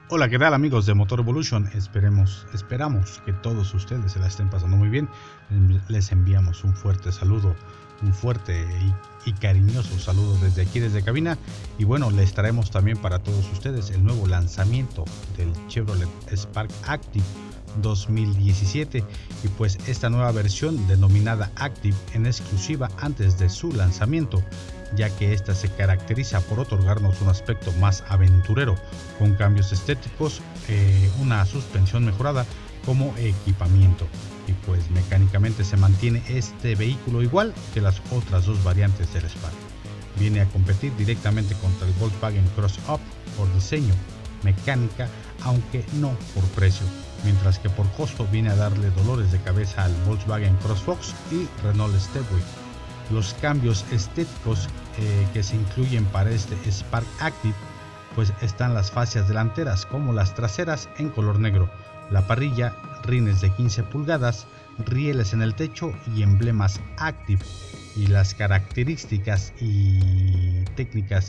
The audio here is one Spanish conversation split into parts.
Hola, ¿qué tal amigos de Motor Evolution? Esperamos que todos ustedes se la estén pasando muy bien. Les enviamos un fuerte saludo, un fuerte y cariñoso saludo desde aquí, desde cabina. Y bueno, les traemos también para todos ustedes el nuevo lanzamiento del Chevrolet Spark Active 2017 y pues esta nueva versión denominada Active en exclusiva antes de su lanzamiento, ya que esta se caracteriza por otorgarnos un aspecto más aventurero con cambios estéticos, una suspensión mejorada como equipamiento, y pues mecánicamente se mantiene este vehículo igual que las otras dos variantes del Spark. Viene a competir directamente contra el Volkswagen Cross-Up por diseño, mecánica, aunque no por precio, mientras que por costo viene a darle dolores de cabeza al Volkswagen CrossFox y Renault Stepway. Los cambios estéticos que se incluyen para este Spark Active pues están las fascias delanteras como las traseras en color negro, la parrilla, rines de 15 pulgadas, rieles en el techo y emblemas Active. Y las características y técnicas,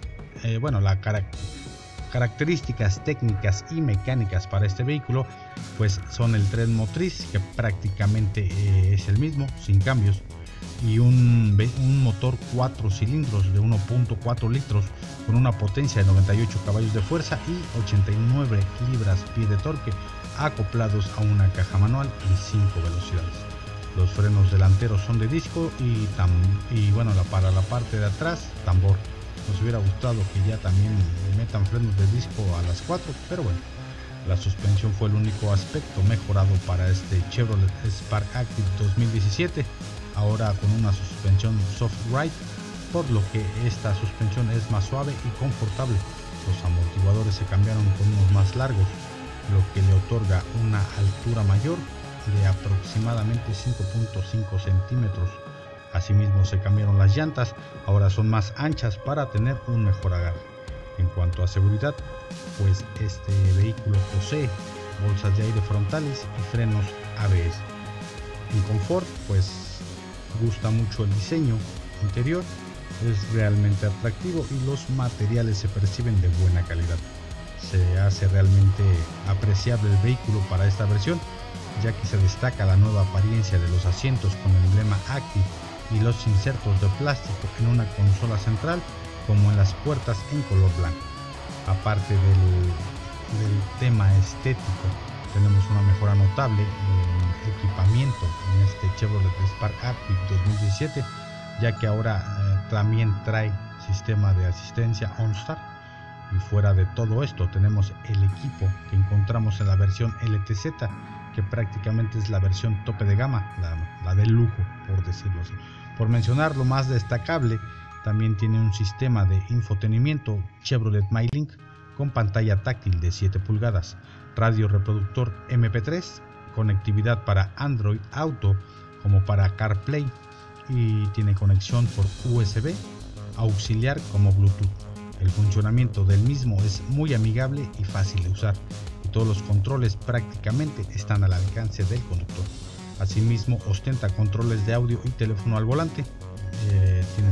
características técnicas y mecánicas para este vehículo pues son el tren motriz, que prácticamente es el mismo sin cambios, y un motor 4 cilindros de 1.4 litros con una potencia de 98 caballos de fuerza y 89 libras-pie de torque, acoplados a una caja manual y 5 velocidades. Los frenos delanteros son de disco para la parte de atrás, tambor. Nos hubiera gustado que ya también metan frenos de disco a las 4, pero bueno. La suspensión fue el único aspecto mejorado para este Chevrolet Spark Active 2017, ahora con una suspensión soft ride, por lo que esta suspensión es más suave y confortable. Los amortiguadores se cambiaron con unos más largos, lo que le otorga una altura mayor de aproximadamente 5.5 centímetros. Asimismo se cambiaron las llantas, ahora son más anchas para tener un mejor agarre. En cuanto a seguridad, pues este vehículo posee bolsas de aire frontales y frenos ABS. En confort, pues gusta mucho el diseño interior, es realmente atractivo y los materiales se perciben de buena calidad. Se hace realmente apreciable el vehículo para esta versión, ya que se destaca la nueva apariencia de los asientos con el emblema Active y los insertos de plástico en una consola central, como en las puertas en color blanco. Aparte del tema estético, tenemos una mejora notable en equipamiento en este Chevrolet Spark Active 2017, ya que ahora también trae sistema de asistencia OnStar. Y fuera de todo esto tenemos el equipo que encontramos en la versión LTZ, que prácticamente es la versión tope de gama, la de lujo, por decirlo así. Por mencionar lo más destacable, también tiene un sistema de infotenimiento Chevrolet MyLink con pantalla táctil de 7 pulgadas, radio reproductor MP3, conectividad para Android Auto como para CarPlay, y tiene conexión por USB auxiliar como Bluetooth. El funcionamiento del mismo es muy amigable y fácil de usar, y todos los controles prácticamente están al alcance del conductor. Asimismo ostenta controles de audio y teléfono al volante. Tiene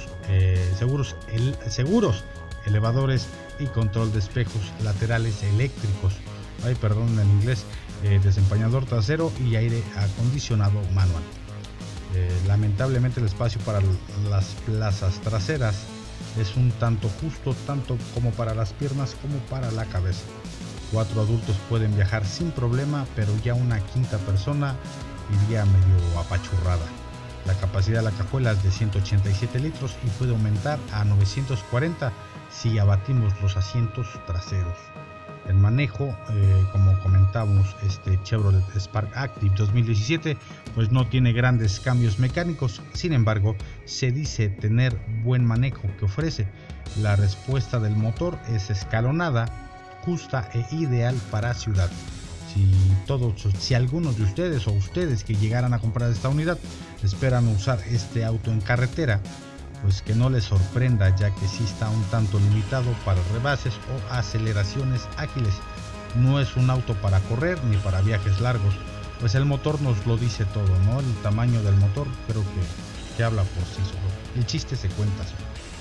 seguros elevadores y control de espejos laterales eléctricos, desempañador trasero y aire acondicionado manual. Lamentablemente el espacio para las plazas traseras es un tanto justo, tanto como para las piernas como para la cabeza. 4 adultos pueden viajar sin problema, pero ya una quinta persona iría medio apachurrada. La capacidad de la cajuela es de 187 litros y puede aumentar a 940 si abatimos los asientos traseros. El manejo, como comentamos, este Chevrolet Spark Active 2017 pues no tiene grandes cambios mecánicos. Sin embargo, se dice tener buen manejo que ofrece. La respuesta del motor es escalonada, justa e ideal para ciudad. Si algunos de ustedes o ustedes que llegaran a comprar esta unidad esperan usar este auto en carretera, pues que no les sorprenda, ya que sí está un tanto limitado para rebases o aceleraciones ágiles. No es un auto para correr ni para viajes largos, pues el motor nos lo dice todo, ¿no? El tamaño del motor creo que habla por sí solo. El chiste se cuenta solo.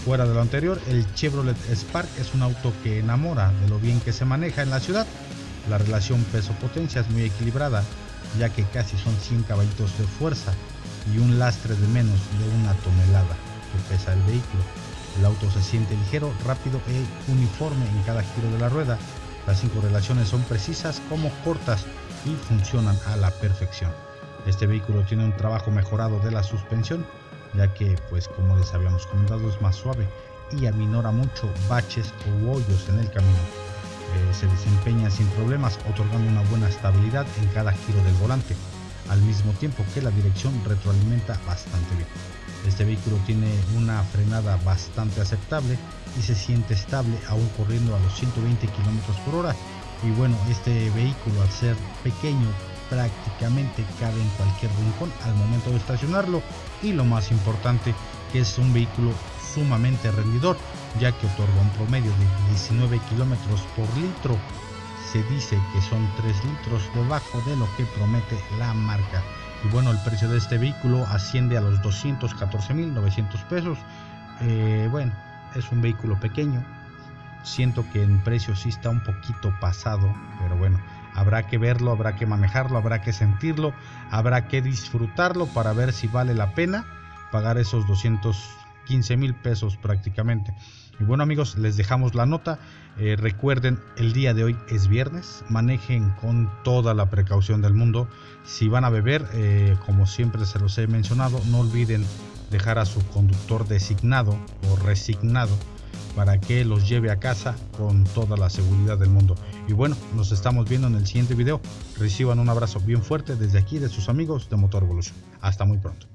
Fuera de lo anterior, el Chevrolet Spark es un auto que enamora de lo bien que se maneja en la ciudad. La relación peso-potencia es muy equilibrada, ya que casi son 100 caballitos de fuerza y un lastre de menos de 1 tonelada que pesa el vehículo. El auto se siente ligero, rápido e uniforme en cada giro de la rueda. Las 5 relaciones son precisas como cortas y funcionan a la perfección. Este vehículo tiene un trabajo mejorado de la suspensión, ya que, pues como les habíamos comentado, es más suave y aminora mucho baches o hoyos en el camino. Se desempeña sin problemas, otorgando una buena estabilidad en cada giro del volante, al mismo tiempo que la dirección retroalimenta bastante bien. Este vehículo tiene una frenada bastante aceptable y se siente estable aún corriendo a los 120 km por hora. Y bueno, este vehículo, al ser pequeño, prácticamente cabe en cualquier rincón al momento de estacionarlo, y lo más importante, que es un vehículo sumamente rendidor, ya que otorga un promedio de 19 km por litro. Se dice que son 3 litros debajo de lo que promete la marca. Y bueno, el precio de este vehículo asciende a los 214,900 pesos. Bueno, es un vehículo pequeño. Siento que en precio sí está un poquito pasado, pero bueno, habrá que verlo, habrá que manejarlo, habrá que sentirlo, habrá que disfrutarlo para ver si vale la pena pagar esos 215,000 pesos prácticamente. Y bueno, amigos, les dejamos la nota. Recuerden, el día de hoy es viernes, manejen con toda la precaución del mundo. Si van a beber, como siempre se los he mencionado, no olviden dejar a su conductor designado o resignado para que los lleve a casa con toda la seguridad del mundo. Y bueno, nos estamos viendo en el siguiente video. Reciban un abrazo bien fuerte desde aquí de sus amigos de Motor Evolution. Hasta muy pronto.